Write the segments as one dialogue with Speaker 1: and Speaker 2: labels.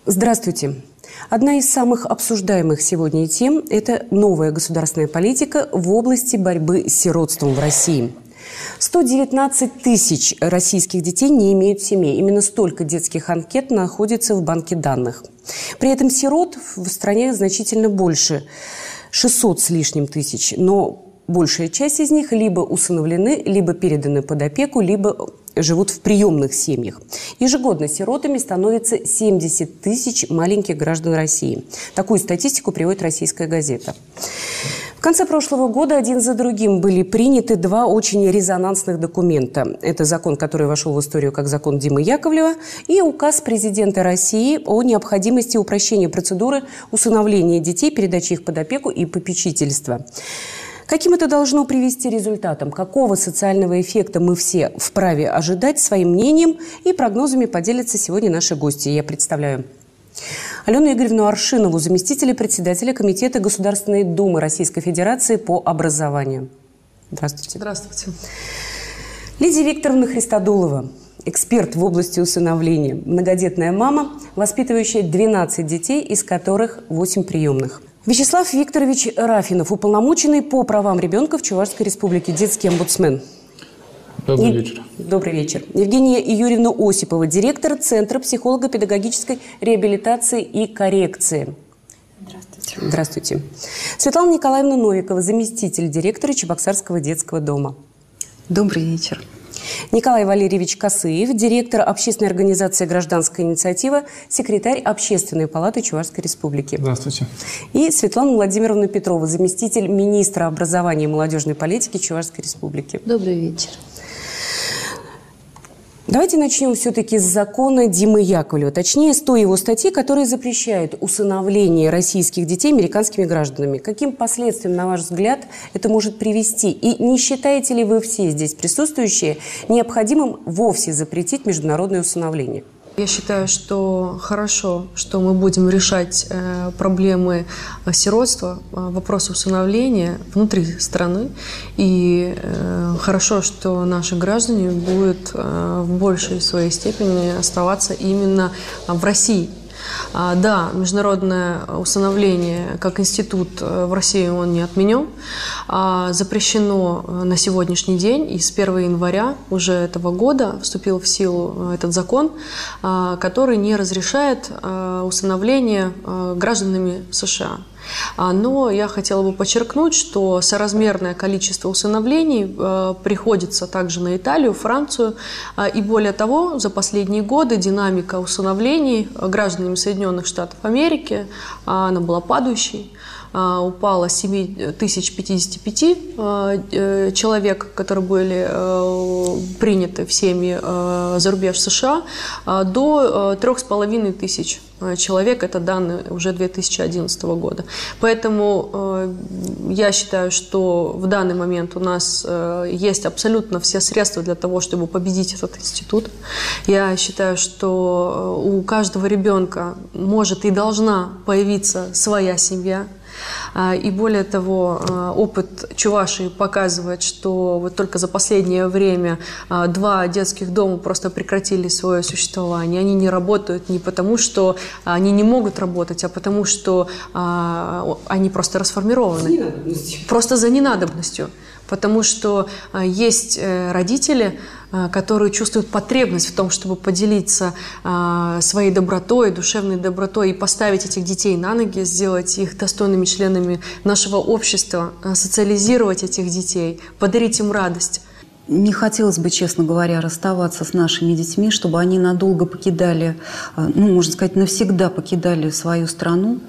Speaker 1: Здравствуйте. Одна из самых обсуждаемых сегодня тем – это новая государственная политика в области борьбы с сиротством в России. 119 тысяч российских детей не имеют семей. Именно столько детских анкет находится в банке данных. При этом сирот в стране значительно больше – 600 с лишним тысяч. Но большая часть из них либо усыновлены, либо переданы под опеку, либо живут в приемных семьях. Ежегодно сиротами становится 70 тысяч маленьких граждан России. Такую статистику приводит «Российская газета». В конце прошлого года один за другим были приняты два очень резонансных документа. Это закон, который вошел в историю как закон Димы Яковлева, и указ президента России о необходимости упрощения процедуры усыновления детей, передачи их под опеку и попечительства. Каким это должно привести результатам? Какого социального эффекта мы все вправе ожидать? Своим мнением и прогнозами поделятся сегодня наши гости. Я представляю Алену Игоревну Аршинову, заместителя председателя Комитета Государственной Думы Российской Федерации по образованию. Здравствуйте.
Speaker 2: Здравствуйте.
Speaker 1: Лидия Викторовна Христодулова, эксперт в области усыновления, многодетная мама, воспитывающая 12 детей, из которых 8 приемных. Вячеслав Викторович Рафинов, уполномоченный по правам ребенка в Чувашской Республике, детский омбудсмен.
Speaker 3: Добрый вечер.
Speaker 1: Добрый вечер. Евгения Юрьевна Осипова, директор Центра психолого-педагогической реабилитации и коррекции.
Speaker 2: Здравствуйте.
Speaker 1: Здравствуйте. Светлана Николаевна Новикова, заместитель директора Чебоксарского детского дома.
Speaker 2: Добрый вечер.
Speaker 1: Николай Валерьевич Косыев, директор общественной организации «Гражданская инициатива», секретарь Общественной палаты Чувашской Республики.
Speaker 3: Здравствуйте.
Speaker 1: И Светлана Владимировна Петрова, заместитель министра образования и молодежной политики Чувашской Республики.
Speaker 4: Добрый вечер.
Speaker 1: Давайте начнем все-таки с закона Димы Яковлева, точнее, с той его статьи, которая запрещает усыновление российских детей американскими гражданами. Каким последствиям, на ваш взгляд, это может привести? И не считаете ли вы все здесь присутствующие необходимым вовсе запретить международное усыновление?
Speaker 2: Я считаю, что хорошо, что мы будем решать проблемы сиротства, вопросы усыновления внутри страны. И хорошо, что наши граждане будут в большей своей степени оставаться именно в России. Да, международное усыновление как институт в России он не отменен. Запрещено на сегодняшний день, и с 1 января уже этого года вступил в силу этот закон, который не разрешает усыновление гражданами США. Но я хотела бы подчеркнуть, что соразмерное количество усыновлений приходится также на Италию, Францию. И более того, за последние годы динамика усыновлений гражданами Соединенных Штатов Америки она была падающей. Упало с 7055 человек, которые были приняты в семьи за рубеж США, до 3500 человек. Это данные уже 2011 года. Поэтому я считаю, что в данный момент у нас есть абсолютно все средства для того, чтобы победить этот институт. Я считаю, что у каждого ребенка может и должна появиться своя семья. И более того, опыт Чувашии показывает, что вот только за последнее время 2 детских дома просто прекратили свое существование. Они не работают не потому, что они не могут работать, а потому, что они просто расформированы. Просто за ненадобностью. Потому что есть родители, которые чувствуют потребность в том, чтобы поделиться своей добротой, душевной добротой и поставить этих детей на ноги, сделать их достойными членами нашего общества, социализировать этих детей, подарить им радость.
Speaker 4: Не хотелось бы, честно говоря, расставаться с нашими детьми, чтобы они надолго покидали, можно сказать, навсегда покидали свою страну.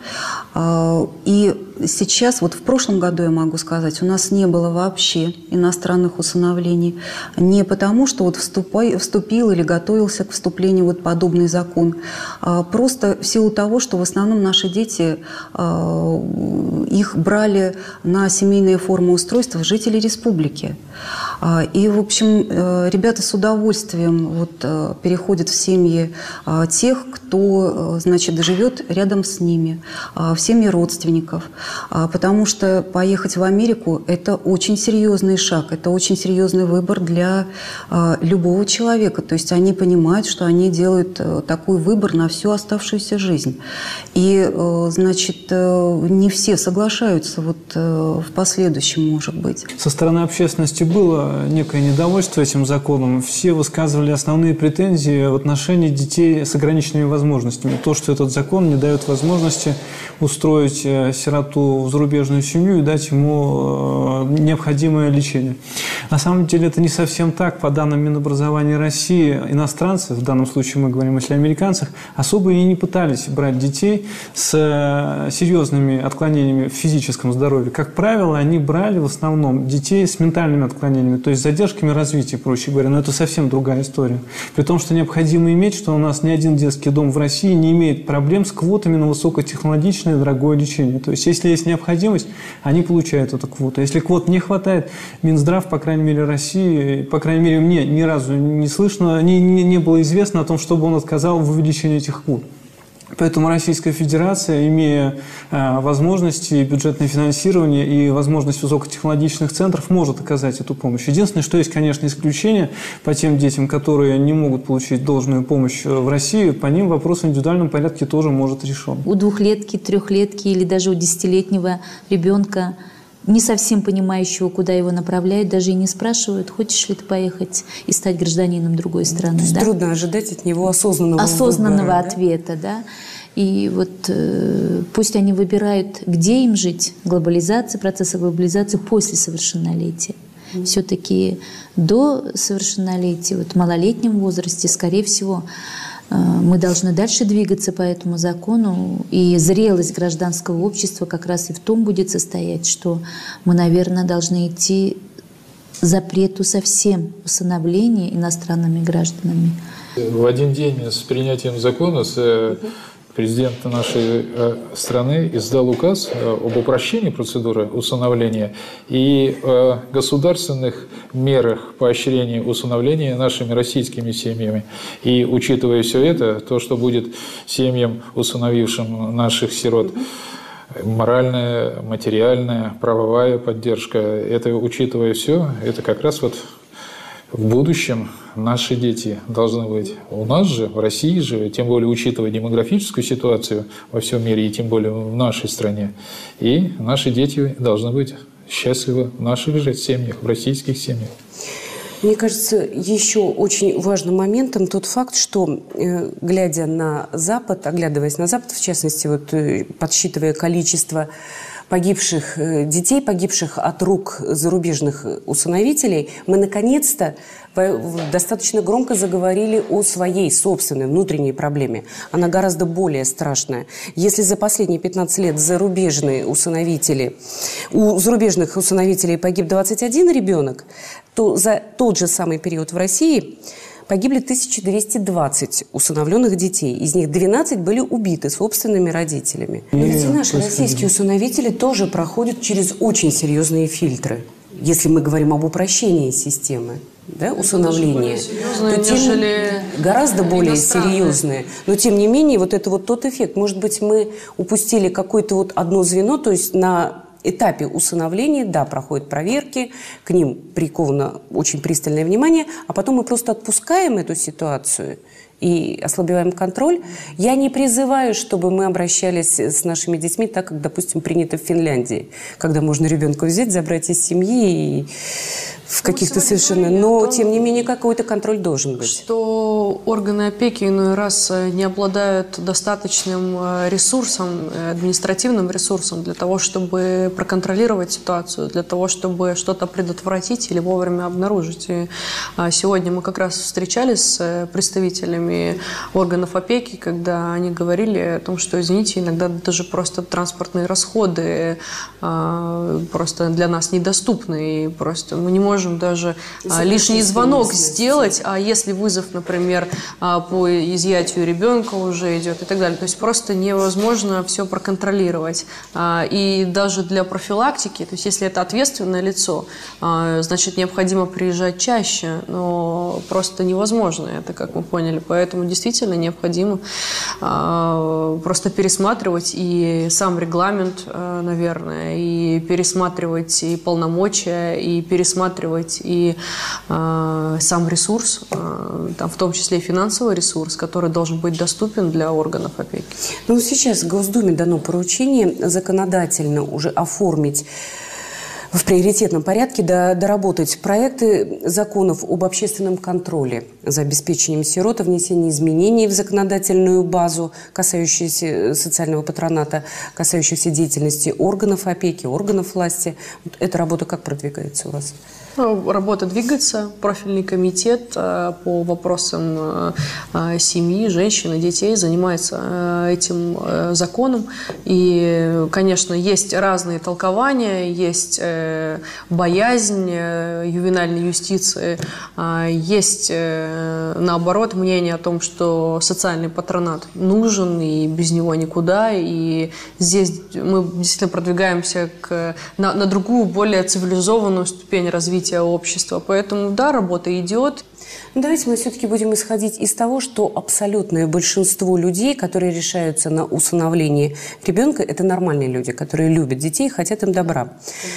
Speaker 4: И сейчас, вот в прошлом году, я могу сказать, у нас не было вообще иностранных усыновлений. Не потому, что вот вступил или готовился к вступлению вот подобный закон. Просто в силу того, что в основном наши дети, их брали на семейные формы устройства жители республики. И, в общем, ребята с удовольствием переходят в семьи тех, кто, значит, живет рядом с ними, в семьи родственников. Потому что поехать в Америку – это очень серьезный шаг, это очень серьезный выбор для любого человека. То есть они понимают, что они делают такой выбор на всю оставшуюся жизнь. И, значит, не все соглашаются в последующем, может быть.
Speaker 3: Со стороны общественности было некое недовольство этим законом. Все высказывали основные претензии в отношении детей с ограниченными возможностями. То, что этот закон не дает возможности устроить сироту в зарубежную семью и дать ему необходимое лечение. На самом деле это не совсем так. По данным Минобразования России, иностранцы, в данном случае мы говорим, если о американцах, особо и не пытались брать детей с серьезными отклонениями в физическом здоровье. Как правило, они брали в основном детей с ментальными отклонениями, то есть задержками развития, проще говоря. Но это совсем другая история. При том, что необходимо иметь, что у нас ни один детский дом в России не имеет проблем с квотами на высокотехнологичное и дорогое лечение. То есть, если есть необходимость, они получают эту квоту. Если квот не хватает, Минздрав, по крайней мере, России, по крайней мере, мне ни разу не слышно, не было известно о том, чтобы он отказал в увеличении этих квот. Поэтому Российская Федерация, имея возможности бюджетное финансирование и возможность высокотехнологичных центров, может оказать эту помощь. Единственное, что есть, конечно, исключение по тем детям, которые не могут получить должную помощь в России, по ним вопрос в индивидуальном порядке тоже может решен.
Speaker 5: У двухлетки, трехлетки или даже у 10-летнего ребенка, не совсем понимающего, куда его направляют, даже и не спрашивают, хочешь ли ты поехать и стать гражданином другой страны.
Speaker 1: То есть да? Трудно ожидать от него осознанного выбора, ответа.
Speaker 5: Да? И пусть они выбирают, где им жить, процесса глобализации после совершеннолетия. Все-таки до совершеннолетия, в малолетнем возрасте, скорее всего, мы должны дальше двигаться по этому закону, и зрелость гражданского общества как раз и в том будет состоять, что мы, наверное, должны идти к запрету совсем усыновления иностранными гражданами.
Speaker 6: В один день с принятием закона президент нашей страны издал указ об упрощении процедуры усыновления и о государственных мерах поощрения усыновления нашими российскими семьями. И учитывая все это, то, что будет семьям, усыновившим наших сирот, моральная, материальная, правовая поддержка, это учитывая все, это как раз в будущем наши дети должны быть. У нас же, в России же, тем более учитывая демографическую ситуацию во всем мире и тем более в нашей стране, и наши дети должны быть счастливы в наших же семьях, в российских семьях.
Speaker 1: Мне кажется, еще очень важным моментом тот факт, что, глядя на Запад, оглядываясь на Запад, в частности, подсчитывая количество погибших детей, погибших от рук зарубежных усыновителей, мы наконец-то достаточно громко заговорили о своей собственной внутренней проблеме. Она гораздо более страшная. Если за последние 15 лет у зарубежных усыновителей погиб 21 ребенок, то за тот же самый период в России погибли 1220 усыновленных детей. Из них 12 были убиты собственными родителями. Но ведь и наши российские усыновители тоже проходят через очень серьезные фильтры. Если мы говорим об упрощении системы, да, усыновления, то гораздо более серьезные. Но тем не менее, это тот эффект. Может быть, мы упустили какое-то одно звено, то есть на этапе усыновления, да, проходят проверки, к ним приковано очень пристальное внимание, а потом мы просто отпускаем эту ситуацию и ослабеваем контроль. Я не призываю, чтобы мы обращались с нашими детьми так, как, допустим, принято в Финляндии, когда можно ребенка взять, забрать из семьи и в каких-то совершенно... Но, тем не менее, какой-то контроль должен быть.
Speaker 2: Что органы опеки иной раз не обладают достаточным ресурсом, административным ресурсом для того, чтобы проконтролировать ситуацию, для того, чтобы что-то предотвратить или вовремя обнаружить. И сегодня мы как раз встречались с представителями органов опеки, когда они говорили о том, что, извините, иногда даже просто транспортные расходы просто для нас недоступны. И просто мы не можем можем даже лишний звонок сделать, а если вызов, например, по изъятию ребенка уже идет и так далее. То есть просто невозможно все проконтролировать. И даже для профилактики, то есть если это ответственное лицо, значит, необходимо приезжать чаще, но просто невозможно это, как мы поняли. Поэтому действительно необходимо просто пересматривать и сам регламент, наверное, и пересматривать и полномочия, и пересматривать и сам ресурс, там, в том числе и финансовый ресурс, который должен быть доступен для органов опеки.
Speaker 1: Ну, сейчас в Госдуме дано поручение законодательно уже оформить в приоритетном порядке доработать проекты законов об общественном контроле за обеспечением сирот, внесение изменений в законодательную базу, касающиеся социального патроната, касающихся деятельности органов опеки, органов власти. Вот эта работа как продвигается у вас?
Speaker 2: Работа двигается. Профильный комитет по вопросам семьи, женщин и детей занимается этим законом. И, конечно, есть разные толкования, есть боязнь ювенальной юстиции, есть, наоборот, мнение о том, что социальный патронат нужен и без него никуда. И здесь мы действительно продвигаемся на другую, более цивилизованную ступень развития общества. Поэтому, да, работа идет.
Speaker 1: Давайте мы все-таки будем исходить из того, что абсолютное большинство людей, которые решаются на усыновление ребенка, это нормальные люди, которые любят детей и хотят им добра.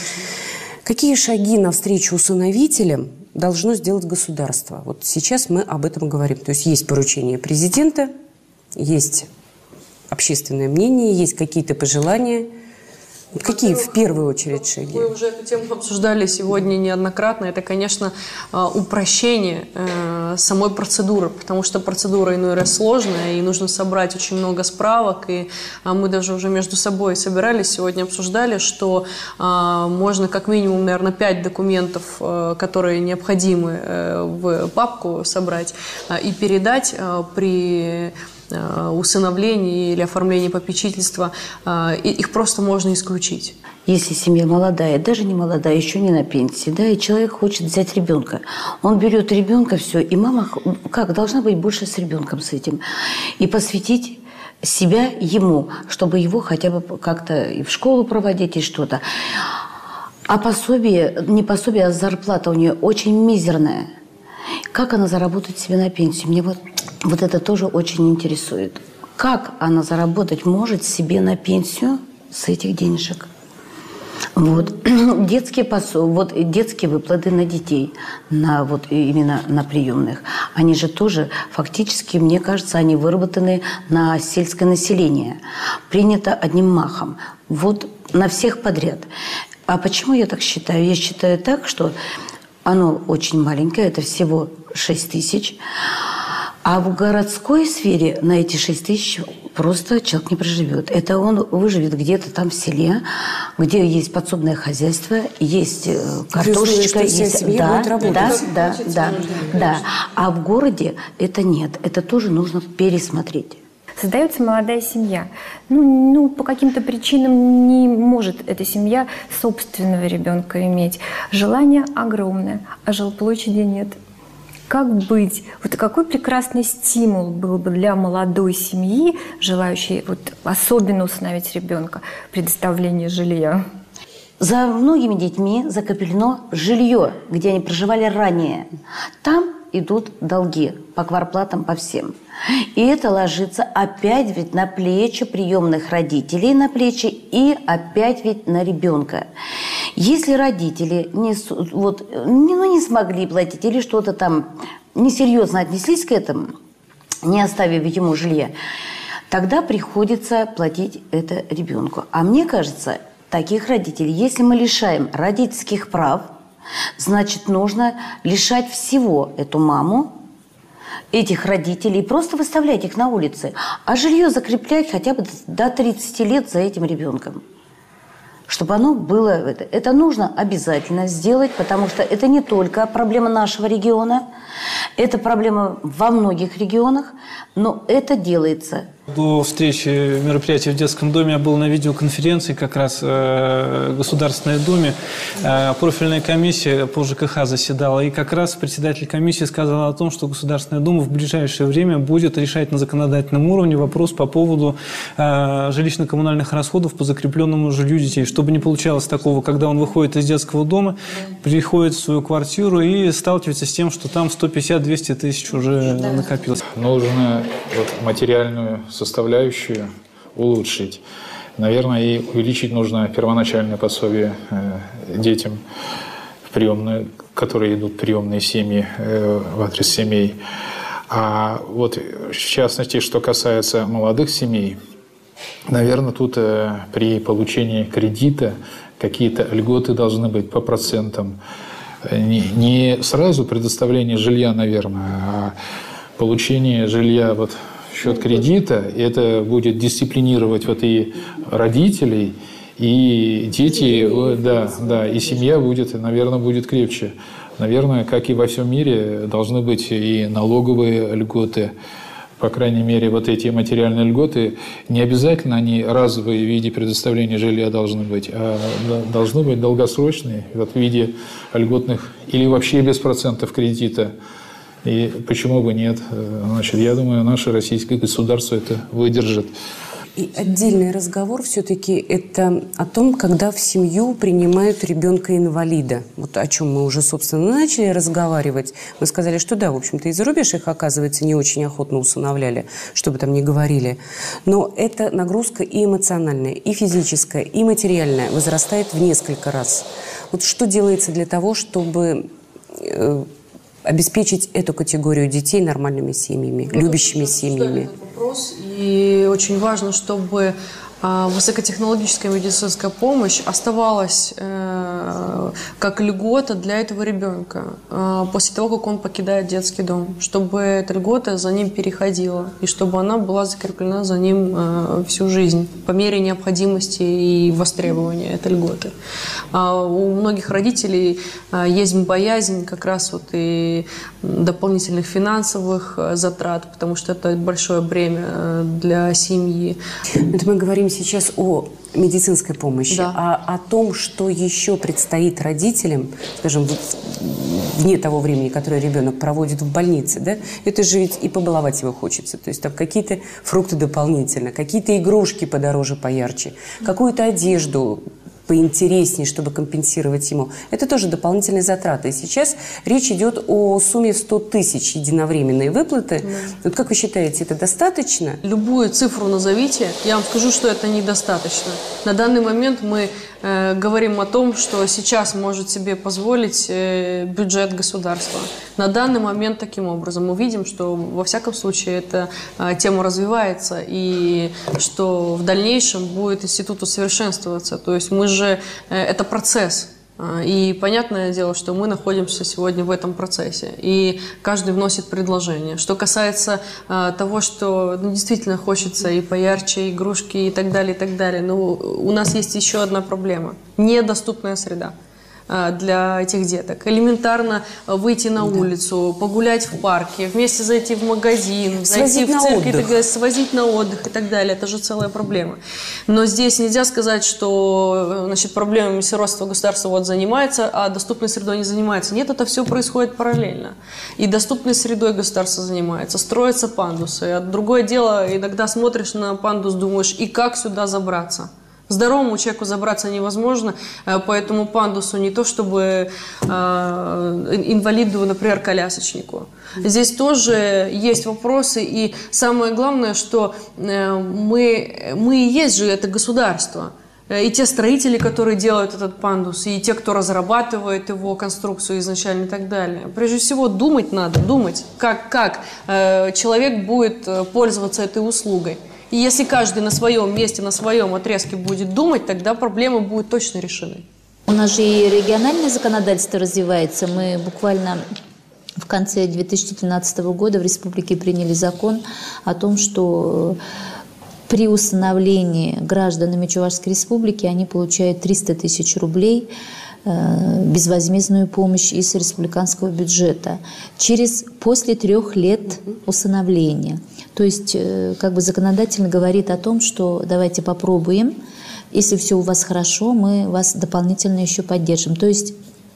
Speaker 1: Какие шаги навстречу усыновителям должно сделать государство? Вот сейчас мы об этом говорим. То есть поручение президента, есть общественное мнение, есть какие-то пожелания. Вот какие в первую очередь шаги?
Speaker 2: Мы уже эту тему обсуждали сегодня неоднократно. Это, конечно, упрощение самой процедуры, потому что процедура иной раз сложная, и нужно собрать очень много справок. И мы даже уже между собой собирались, сегодня обсуждали, что можно как минимум, наверное, 5 документов, которые необходимы в папку собрать и передать при усыновлении или оформлении попечительства, их просто можно исключить.
Speaker 7: Если семья молодая, даже не молодая, еще не на пенсии, да, и человек хочет взять ребенка, он берет ребенка, все, и мама как должна быть больше с ребенком с этим, и посвятить себя ему, чтобы его хотя бы как-то и в школу проводить, и что-то. А пособие, не пособие, а зарплата у нее очень мизерная. Как она заработает себе на пенсию? Мне вот это тоже очень интересует. Как она заработать может себе на пенсию с этих денежек? Вот. Детские выплаты на детей, именно на приемных, они же тоже фактически, мне кажется, они выработаны на сельское население. Принято одним махом. Вот на всех подряд. А почему я так считаю? Я считаю так, что оно очень маленькое, это всего 6 тысяч. А в городской сфере на эти 6 тысяч просто человек не проживет. Это он выживет где-то там в селе, где есть подсобное хозяйство, есть картошечка, есть... Да. А в городе это нет. Это тоже нужно пересмотреть.
Speaker 8: Создается молодая семья. По каким-то причинам не может эта семья собственного ребенка иметь. Желание огромное, а жилплощади нет. Как быть? Вот какой прекрасный стимул был бы для молодой семьи, желающей особенно усыновить ребенка, предоставление жилья?
Speaker 7: За многими детьми закреплено жилье, где они проживали ранее. Там идут долги по квартплатам, по всем. И это ложится опять ведь на плечи приемных родителей, на плечи и опять ведь на ребенка. Если родители не смогли платить или что-то там несерьезно отнеслись к этому, не оставив ему жилья, тогда приходится платить это ребенку. А мне кажется, таких родителей, если мы лишаем родительских прав, значит, нужно лишать всего эту маму, этих родителей, просто выставлять их на улице, а жилье закреплять хотя бы до 30 лет за этим ребенком. Чтобы оно было... Это нужно обязательно сделать, потому что это не только проблема нашего региона, это проблема во многих регионах, но это делается.
Speaker 3: До встречи мероприятия в детском доме я был на видеоконференции как раз в Государственной Думе. Профильная комиссия по ЖКХ заседала. И как раз председатель комиссии сказал о том, что Государственная Дума в ближайшее время будет решать на законодательном уровне вопрос по поводу жилищно-коммунальных расходов по закрепленному жилью детей. Чтобы не получалось такого, когда он выходит из детского дома, приходит в свою квартиру и сталкивается с тем, что там 150-200 тысяч уже накопилось.
Speaker 6: Нужно материальную составляющую улучшить. Наверное, и увеличить нужно первоначальное пособие детям, которые идут в приемные семьи, в адрес семей. А вот в частности, что касается молодых семей, наверное, тут при получении кредита какие-то льготы должны быть по процентам. Не сразу предоставление жилья, наверное, а получение жилья в счет кредита. Это будет дисциплинировать и родителей, и дети, и семья будет, наверное, будет крепче. Наверное, как и во всем мире, должны быть и налоговые льготы. По крайней мере, эти материальные льготы, не обязательно они разовые в виде предоставления жилья должны быть, а должны быть долгосрочные в виде льготных или вообще без процентов кредита. И почему бы нет? Значит, я думаю, наше российское государство это выдержит.
Speaker 1: И отдельный разговор все-таки это о том, когда в семью принимают ребенка-инвалида. Вот о чем мы уже, собственно, начали разговаривать. Мы сказали, что да, в общем-то, и за рубеж их, оказывается, не очень охотно усыновляли, что бы там ни говорили. Но эта нагрузка и эмоциональная, и физическая, и материальная возрастает в несколько раз. Вот что делается для того, чтобы обеспечить эту категорию детей нормальными семьями, любящими семьями?
Speaker 2: И очень важно, чтобы высокотехнологическая медицинская помощь оставалась как льгота для этого ребенка после того, как он покидает детский дом, чтобы эта льгота за ним переходила и чтобы она была закреплена за ним всю жизнь по мере необходимости и востребования этой льготы. У многих родителей есть боязнь как раз и дополнительных финансовых затрат, потому что это большое бремя для семьи.
Speaker 1: Это мы говорим сейчас о медицинской помощи,
Speaker 2: да.
Speaker 1: А о том, что еще предстоит родителям, скажем, вне того времени, которое ребенок проводит в больнице, да, это же ведь и побаловать его хочется. То есть там какие-то фрукты дополнительно, какие-то игрушки подороже, поярче, какую-то одежду поинтереснее, чтобы компенсировать ему. Это тоже дополнительные затраты. И сейчас речь идет о сумме в 100 тысяч единовременной выплаты. Да. Вот как вы считаете, это достаточно?
Speaker 2: Любую цифру назовите, я вам скажу, что это недостаточно. На данный момент мы говорим о том, что сейчас может себе позволить бюджет государства. На данный момент таким образом мы видим, что во всяком случае эта тема развивается и что в дальнейшем будет институт усовершенствоваться. То есть мы же, это процесс. И понятное дело, что мы находимся сегодня в этом процессе, и каждый вносит предложение. Что касается того, что действительно хочется и поярче, и игрушки и так далее, но у нас есть еще одна проблема – недоступная среда для этих деток. Элементарно выйти на улицу, погулять в парке, вместе зайти в магазин, зайти в церковь, свозить на отдых и так далее. Это же целая проблема. Но здесь нельзя сказать, что проблемами сиротства государство занимается, а доступной средой не занимается. Нет, это все происходит параллельно. И доступной средой государство занимается. Строятся пандусы. А другое дело, иногда смотришь на пандус, думаешь, и как сюда забраться? Здоровому человеку забраться невозможно, по этому пандусу не то чтобы инвалиду, например, колясочнику. Здесь тоже есть вопросы, и самое главное, что мы и есть же это государство. И те строители, которые делают этот пандус, и те, кто разрабатывает его конструкцию изначально и так далее. Прежде всего, думать надо, как человек будет пользоваться этой услугой. И если каждый на своем месте, на своем отрезке будет думать, тогда проблемы будут точно решены.
Speaker 5: У нас же и региональное законодательство развивается. Мы буквально в конце 2013 года в республике приняли закон о том, что при усыновлении гражданами Чувашской республики они получают 300 тысяч рублей безвозмездную помощь из республиканского бюджета после 3 лет усыновления. То есть как бы законодательно говорит о том, что давайте попробуем, если все у вас хорошо, мы вас дополнительно еще поддержим. То есть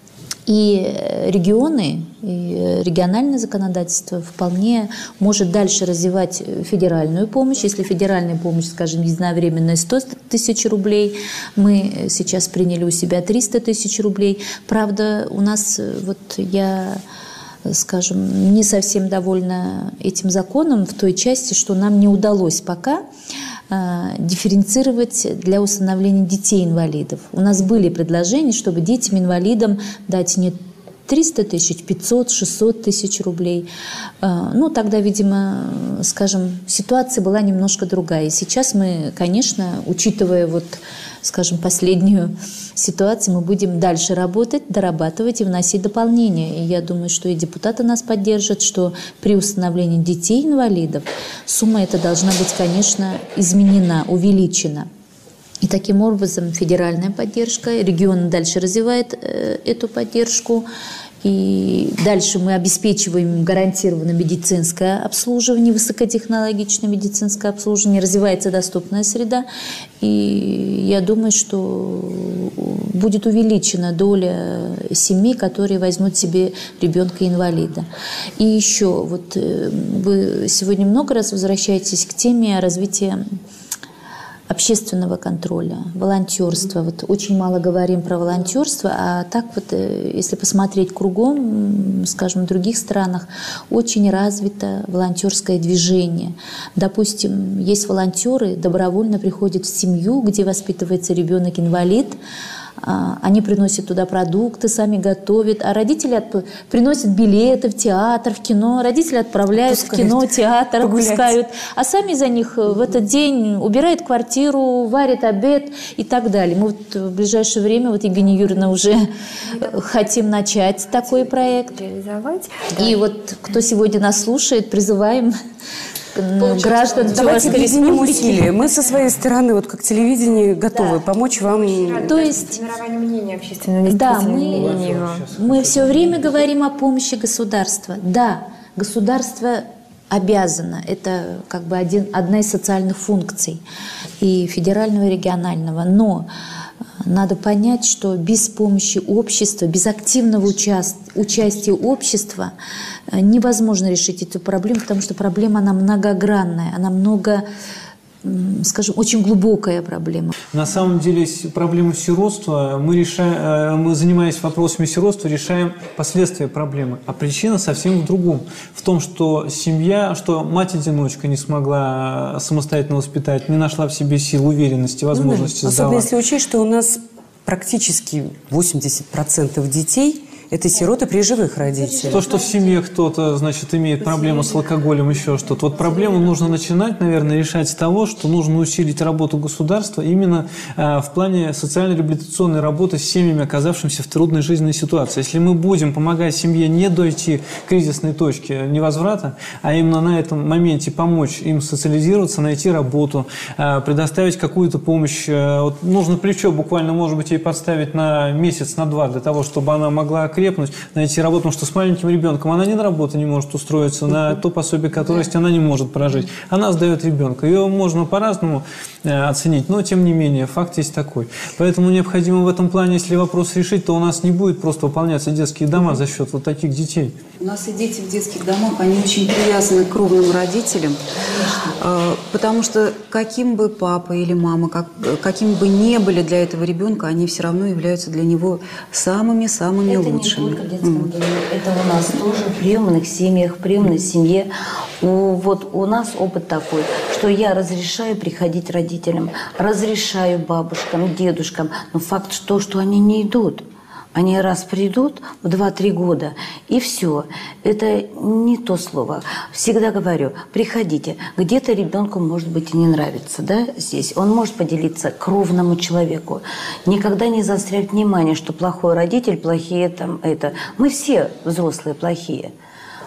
Speaker 5: и регионы, и региональное законодательство вполне может дальше развивать федеральную помощь. Если федеральная помощь, скажем, единовременная 100 тысяч рублей, мы сейчас приняли у себя 300 тысяч рублей. Правда, у нас, вот я, скажем, не совсем довольна этим законом в той части, что нам не удалось пока дифференцировать для усыновления детей-инвалидов. У нас были предложения, чтобы детям-инвалидам дать не 300 тысяч, 500, 600 тысяч рублей. Ну, тогда, видимо, скажем, ситуация была немножко другая. И сейчас мы, конечно, учитывая вот, скажем, последнюю ситуацию, мы будем дальше работать, дорабатывать и вносить дополнения. И я думаю, что и депутаты нас поддержат, что при усыновлении детей-инвалидов сумма эта должна быть, конечно, изменена, увеличена. И таким образом федеральная поддержка, регион дальше развивает эту поддержку. И дальше мы обеспечиваем гарантированно медицинское обслуживание, высокотехнологичное медицинское обслуживание, развивается доступная среда. И я думаю, что будет увеличена доля семей, которые возьмут себе ребенка-инвалида. И еще, вот вы сегодня много раз возвращаетесь к теме развития общественного контроля, волонтерства. Вот очень мало говорим про волонтерство, а так вот, если посмотреть кругом, скажем, в других странах, очень развито волонтерское движение. Допустим, есть волонтеры, добровольно приходят в семью, где воспитывается ребенок-инвалид, они приносят туда продукты, сами готовят, а родители приносят билеты в театр, в кино, родители отправляют в кино, театр, отпускают, а сами за них в этот день убирают квартиру, варят обед и так далее. Мы вот в ближайшее время, вот Евгения Юрьевна, уже хотим начать такой проект.
Speaker 8: Реализовать.
Speaker 5: И вот кто сегодня нас слушает, призываем граждан.
Speaker 1: Давайте объединим усилия. Мы со своей стороны, вот как телевидение, готовы помочь вам.
Speaker 5: То есть
Speaker 8: формирование мнения общественного.
Speaker 5: Да, мы все время говорим о помощи государства. Да, государство обязано. Это как бы одна из социальных функций и федерального, и регионального. Но надо понять, что без помощи общества, без активного участия общества невозможно решить эту проблему, потому что проблема, она многогранная, она скажем, очень глубокая проблема.
Speaker 3: На самом деле проблему сиротства мы, занимаясь вопросами сиротства, решаем последствия проблемы. А причина совсем в другом. В том, что семья, что мать-одиночка не смогла самостоятельно воспитать, не нашла в себе сил, уверенности, возможности сдавать.
Speaker 1: Особенно если учесть, что у нас практически 80% детей – это сироты при живых родителях.
Speaker 3: То, что в семье кто-то, значит, имеет проблему с алкоголем, еще что-то. Вот проблему нужно начинать, наверное, решать с того, что нужно усилить работу государства именно в плане социально-реабилитационной работы с семьями, оказавшимися в трудной жизненной ситуации. Если мы будем помогать семье не дойти к кризисной точке невозврата, а именно на этом моменте помочь им социализироваться, найти работу, предоставить какую-то помощь. Вот нужно плечо буквально, может быть, ей подставить на месяц, на два, для того, чтобы она могла крепнуть, найти работу, потому что с маленьким ребенком она ни на работу не может устроиться, на то пособие, которое есть, она не может прожить. Она сдает ребенка. Ее можно по-разному оценить, но тем не менее факт есть такой. Поэтому необходимо в этом плане, если вопрос решить, то у нас не будет просто выполняться детские дома за счет вот таких детей.
Speaker 4: У нас и дети в детских домах, они очень привязаны к кровным родителям, потому что каким бы папа или мама, каким бы ни были для этого ребенка, они все равно являются для него самыми-самыми лучшими.
Speaker 7: Это не только в детском доме, это у нас тоже в приемных семьях, в приемной семье. Вот у нас опыт такой, что я разрешаю приходить родителям, разрешаю бабушкам, дедушкам, но факт то, что они не идут. Они раз придут в 2-3 года, и все. Это не то слово. Всегда говорю, приходите. Где-то ребенку, может быть, и не нравится, да, здесь. Он может поделиться кровному человеку. Никогда не заострять внимание, что плохой родитель, плохие там это. Мы все взрослые плохие.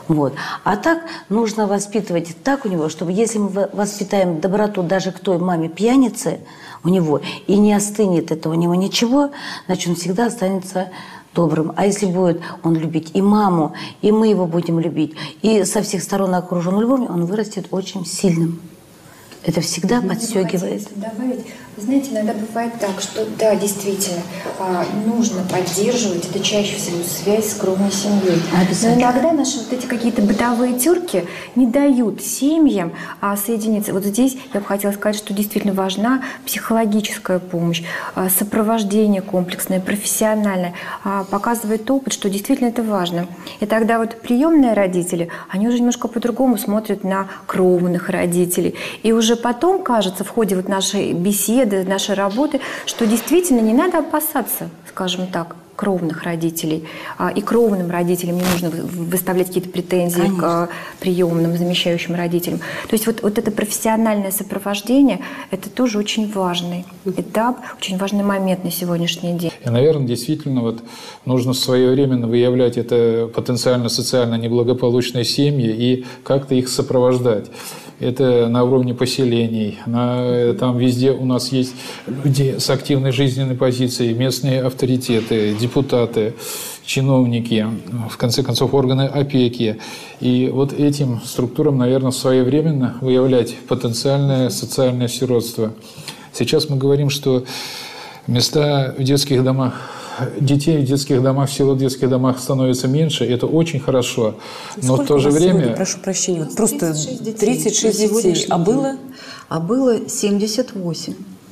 Speaker 7: Вот. А так нужно воспитывать так у него, чтобы если мы воспитаем доброту даже к той маме пьянице у него, и не остынет это у него ничего, значит, он всегда останется добрым. А если будет он любить и маму, и мы его будем любить, и со всех сторон окружен любовью, он вырастет очень сильным. Это всегда подстегивает.
Speaker 8: Добавить. Вы знаете, иногда бывает так, что да, действительно, нужно поддерживать, это чаще всего связь с кровной семьей. Но иногда наши вот эти какие-то бытовые терки не дают семьям соединиться. Вот здесь я бы хотела сказать, что действительно важна психологическая помощь, сопровождение комплексное, профессиональное. Показывает опыт, что действительно это важно. И тогда вот приемные родители, они уже немножко по-другому смотрят на кровных родителей. И уже потом, кажется, в ходе вот нашей беседы, нашей работы, что действительно не надо опасаться, скажем так, кровных родителей. И кровным родителям не нужно выставлять какие-то претензии к приемным, замещающим родителям. То есть вот это профессиональное сопровождение, это тоже очень важный этап, очень важный момент на сегодняшний день.
Speaker 6: И, наверное, действительно вот нужно своевременно выявлять это потенциально социально неблагополучные семьи и как-то их сопровождать. Это на уровне поселений, там везде у нас есть люди с активной жизненной позицией, местные авторитеты, депутаты, чиновники, в конце концов органы опеки. И вот этим структурам, наверное, своевременно выявлять потенциальное социальное сиротство. Сейчас мы говорим, что места в детских домах, детей в детских домах, в село в детских домах становится меньше, это очень хорошо. Но
Speaker 1: сколько
Speaker 6: в то же время...
Speaker 1: Сегодня, прошу прощения, вот просто 36 детей, а было?
Speaker 4: А было 78.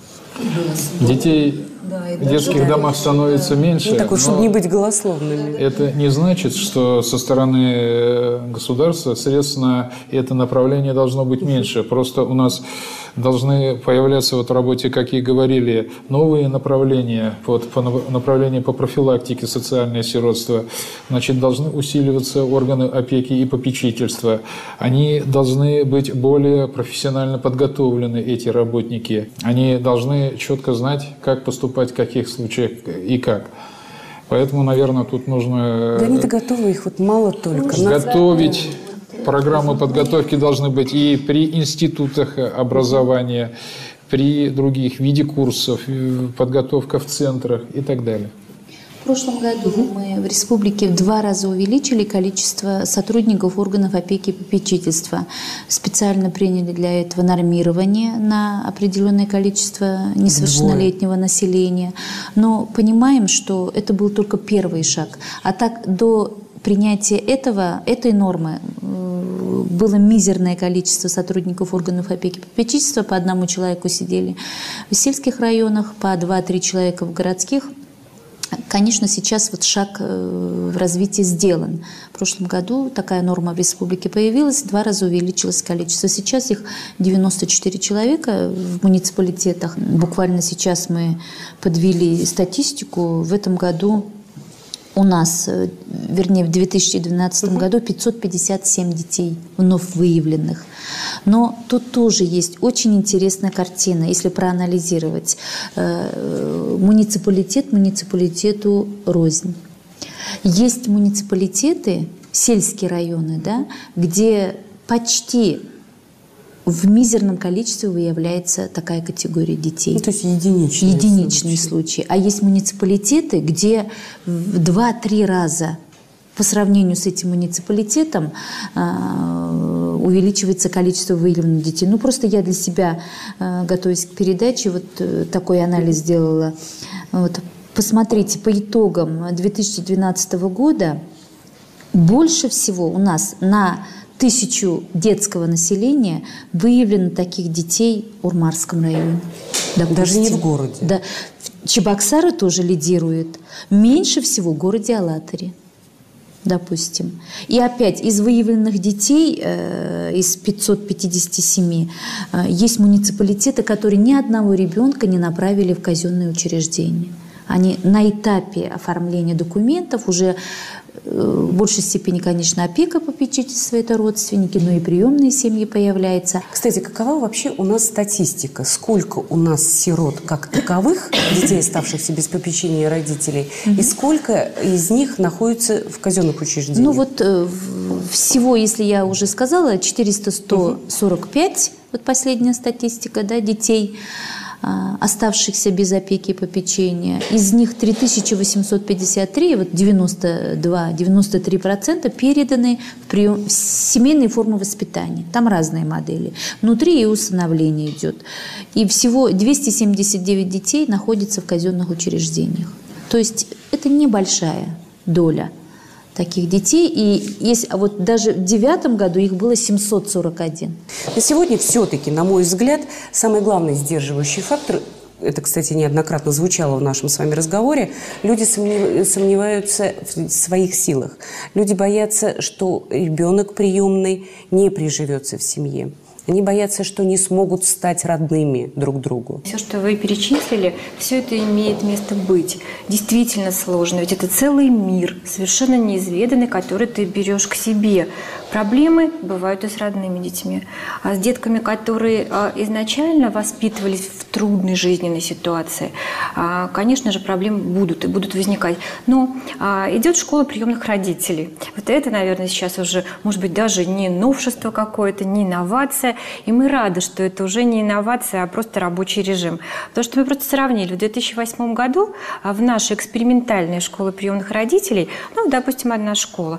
Speaker 6: Детей в детских домах становится меньше.
Speaker 1: Ну, так вот, чтобы не быть голословными.
Speaker 6: Это не значит, что со стороны государства средств на это направление должно быть меньше. Просто у нас должны появляться вот в работе, как и говорили, новые направления, направления по профилактике социального сиротства. Значит, должны усиливаться органы опеки и попечительства. Они должны быть более профессионально подготовлены, эти работники. Они должны четко знать, как поступать в каких случаях и как. Поэтому, наверное, тут нужно...
Speaker 1: Да они-то готовы, их вот мало только.
Speaker 6: Готовить. Программы подготовки должны быть и при институтах образования, при других виде курсов, подготовка в центрах и так далее.
Speaker 5: В прошлом году мы в республике в 2 раза увеличили количество сотрудников органов опеки и попечительства. Специально приняли для этого нормирование на определенное количество несовершеннолетнего населения. Но понимаем, что это был только первый шаг. А так до принятия этой нормы было мизерное количество сотрудников органов опеки и попечительства. По 1 человеку сидели в сельских районах, по 2-3 человека в городских. Конечно, сейчас вот шаг в развитии сделан. В прошлом году такая норма в республике появилась, 2 раза увеличилось количество. Сейчас их 94 человека в муниципалитетах. Буквально сейчас мы подвели статистику. В этом году у нас, вернее, в 2012 году 557 детей вновь выявленных. Но тут тоже есть очень интересная картина, если проанализировать. Муниципалитет муниципалитету рознь. Есть муниципалитеты, сельские районы, да, где почти в мизерном количестве выявляется такая категория детей.
Speaker 1: Ну, то есть единичные
Speaker 5: случаи. А есть муниципалитеты, где в 2-3 раза по сравнению с этим муниципалитетом увеличивается количество выявленных детей. Ну, просто я для себя, готовясь к передаче, вот такой анализ сделала. Вот. Посмотрите, по итогам 2012 года больше всего у нас на 1000 детского населения выявлено таких детей в Урмарском районе. Допустим.
Speaker 1: Даже не в городе.
Speaker 5: Да. Чебоксары тоже лидирует. Меньше всего в городе Алатыре, допустим. И опять из выявленных детей, из 557, есть муниципалитеты, которые ни одного ребенка не направили в казенные учреждения. Они на этапе оформления документов уже в большей степени, конечно, опека, попечительство – это родственники, но и приемные семьи появляются.
Speaker 1: Кстати, какова вообще у нас статистика? Сколько у нас сирот как таковых, детей, оставшихся без попечения родителей, и сколько из них находится в казенных учреждениях?
Speaker 5: Ну вот в Всего, если я уже сказала, 445, вот последняя статистика, да, детей, оставшихся без опеки и попечения. Из них 3853, вот 93% переданы в семейные формы воспитания. Там разные модели. Внутри и усыновление идет. И всего 279 детей находятся в казенных учреждениях. То есть это небольшая доля таких детей. И есть, вот даже в 2009 году их было 741.
Speaker 1: На сегодня все-таки, на мой взгляд, самый главный сдерживающий фактор, это, кстати, неоднократно звучало в нашем с вами разговоре, люди сомневаются в своих силах. Люди боятся, что ребенок приемный не приживется в семье. Они боятся, что не смогут стать родными друг другу.
Speaker 8: Все, что вы перечислили, все это имеет место быть. Действительно сложно, ведь это целый мир, совершенно неизведанный, который ты берешь к себе. Проблемы бывают и с родными детьми. А с детками, которые изначально воспитывались в трудной жизненной ситуации, конечно же, проблемы будут и будут возникать. Но идет школа приемных родителей. Вот это, наверное, сейчас уже, может быть, даже не новшество какое-то, не инновация. И мы рады, что это уже не инновация, а просто рабочий режим. Потому что мы просто сравнили. В 2008 году в нашей экспериментальной школе приемных родителей, ну, допустим, одна школа,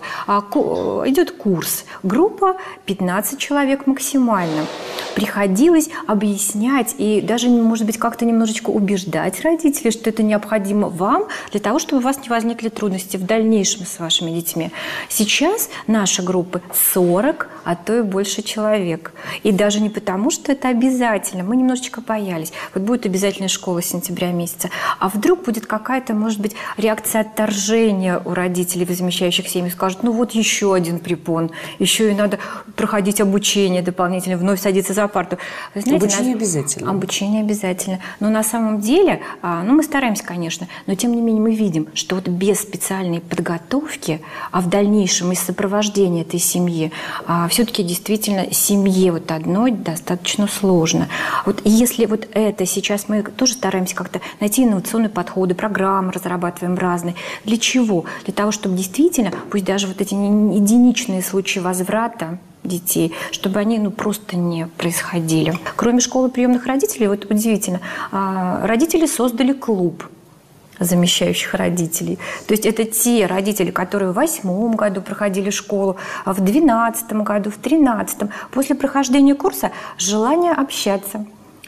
Speaker 8: идет курс. Группа 15 человек максимально. Приходилось объяснять и даже, может быть, как-то немножечко убеждать родителей, что это необходимо вам для того, чтобы у вас не возникли трудности в дальнейшем с вашими детьми. Сейчас наши группы 40, а то и больше человек. И даже не потому, что это обязательно. Мы немножечко боялись. Вот будет обязательная школа с сентября месяца. А вдруг будет какая-то, может быть, реакция отторжения у родителей, возмещающих семьи. Скажут, ну вот еще один препон. Еще и надо проходить обучение дополнительно, вновь садиться за парту. Вы знаете,
Speaker 1: обучение обязательно.
Speaker 8: Обучение обязательно. Но на самом деле, ну мы стараемся, конечно, но тем не менее мы видим, что вот без специальной подготовки, а в дальнейшем и сопровождения этой семьи, все-таки действительно семье вот одной достаточно сложно. Вот если вот это сейчас мы тоже стараемся как-то найти инновационные подходы, программы разрабатываем разные. Для чего? Для того, чтобы действительно, пусть даже вот эти единичные случаи возврата детей, чтобы они просто не происходили. Кроме школы приемных родителей, вот удивительно, родители создали клуб замещающих родителей. То есть это те родители, которые в 2008 году проходили школу, в 2012 году, в 2013. После прохождения курса желание общаться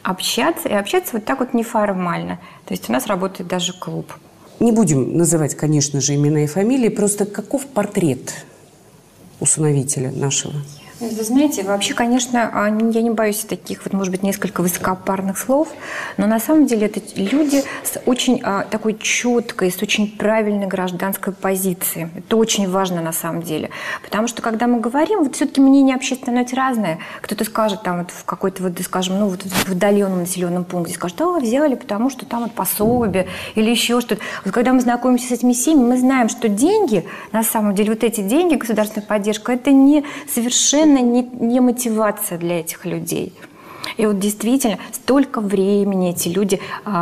Speaker 8: и общаться вот так вот неформально. То есть у нас работает даже клуб.
Speaker 1: Не будем называть, конечно же, имена и фамилии, просто каков портрет усыновителя нашего?
Speaker 8: Вы знаете, вообще, конечно, я не боюсь таких, вот, может быть, несколько высокопарных слов, но на самом деле это люди с очень такой четкой, с очень правильной гражданской позицией. Это очень важно на самом деле. Потому что, когда мы говорим, вот все-таки мнение общественное разное. Кто-то скажет, там, вот, в какой-то, вот, скажем, ну, вот в отдаленном населенном пункте, скажет, взяли, потому что там вот пособие или еще что-то. Вот когда мы знакомимся с этими семьями, мы знаем, что деньги, на самом деле, вот эти деньги, государственная поддержка, это не совершенно не мотивация для этих людей. И вот действительно столько времени эти люди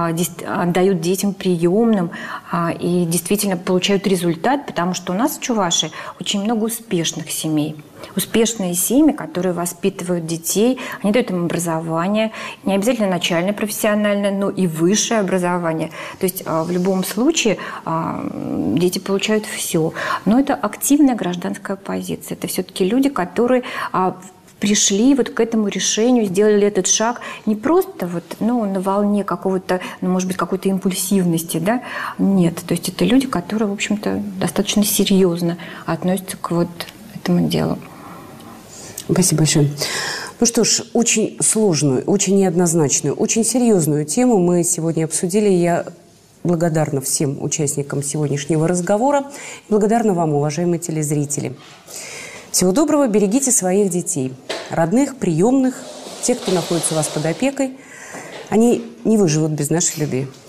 Speaker 8: отдают детям приемным и действительно получают результат, потому что у нас в Чувашии очень много успешных семей. Успешные семьи, которые воспитывают детей, они дают им образование, не обязательно начальное профессиональное, но и высшее образование. То есть в любом случае дети получают все. Но это активная гражданская позиция. Это все-таки люди, которые пришли вот к этому решению, сделали этот шаг не просто вот, на волне какого-то, может быть, какой-то импульсивности, да? Нет. То есть это люди, которые, в общем-то, достаточно серьезно относятся к вот этому делу.
Speaker 1: Спасибо большое. Ну что ж, очень сложную, очень неоднозначную, очень серьезную тему мы сегодня обсудили. Я благодарна всем участникам сегодняшнего разговора. Благодарна вам, уважаемые телезрители. Всего доброго, берегите своих детей, родных, приемных, тех, кто находится у вас под опекой. Они не выживут без нашей любви.